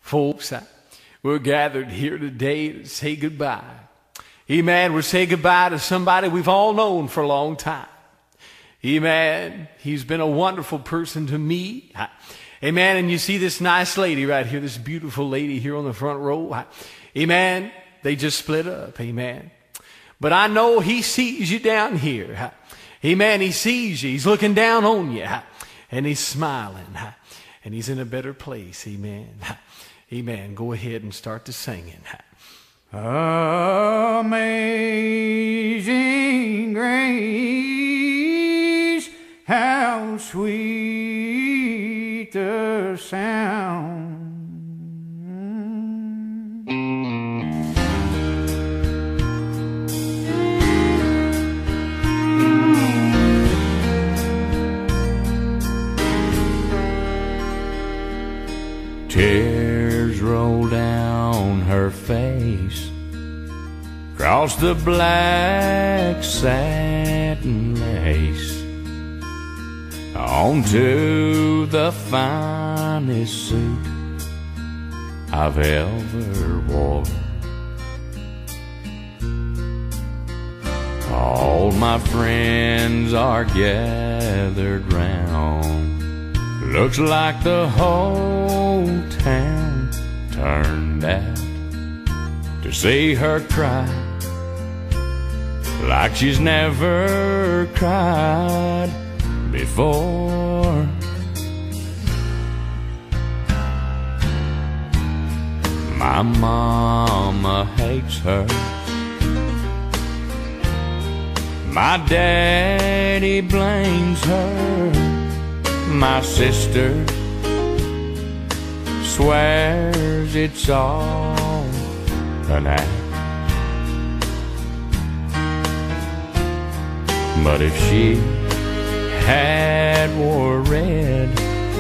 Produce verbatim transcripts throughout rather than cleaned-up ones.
Folks, we're gathered here today to say goodbye. Amen. We're saying goodbye to somebody we've all known for a long time. Amen. He's been a wonderful person to me. Amen. And you see this nice lady right here, this beautiful lady here on the front row. Amen. They just split up. Amen. But I know he sees you down here. Amen. He sees you. He's looking down on you. And he's smiling. And he's in a better place. Amen. Amen. Go ahead and start to singing. Amazing grace, how sweet the sound tears roll down her face, across the black satin lace, onto the finest suit I've ever worn. All my friends are gathered round. Looks like the whole town turned out to see her cry like she's never cried before. My mama hates her, my daddy blames her, my sister swears it's all an act. But if she had wore red,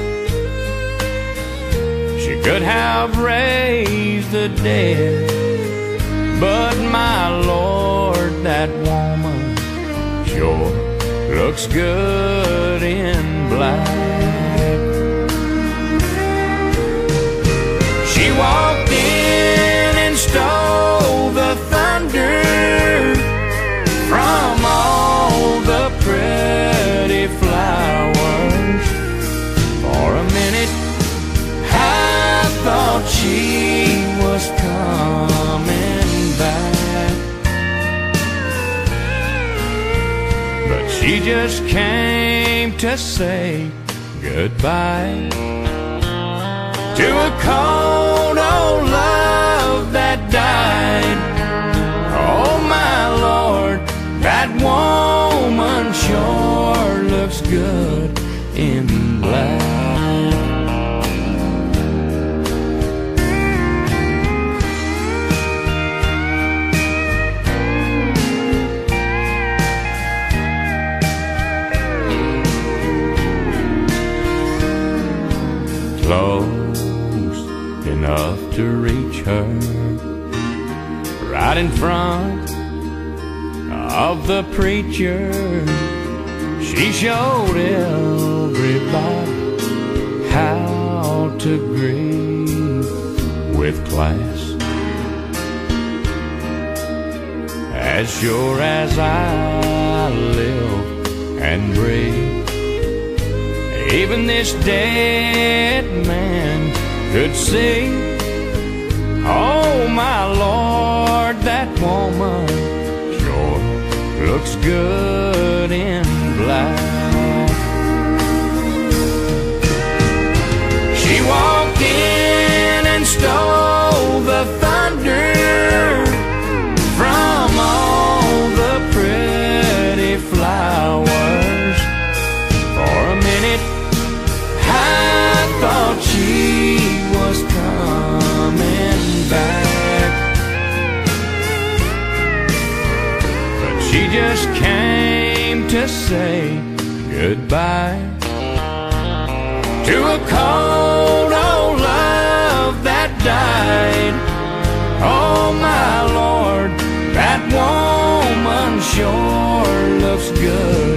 she could have raised the dead. But my Lord, that woman sure looks good in black. She walked in and stole the thunder from all the pretty flowers. For a minute I thought she was coming back, but she just came to say goodbye to a cold old love that died. Oh my Lord, that woman sure looks good in black. Close enough to reach her, right in front of the preacher. She showed everybody how to grieve with class. As sure as I live and breathe, even this dead man could see. Oh my Lord, that woman sure looks good in black. She walked in and stole the thunder from all the pretty flowers. For a minute I thought she was coming back, but she just came to say goodbye to a cold old love that died. Oh my Lord, that woman sure looks good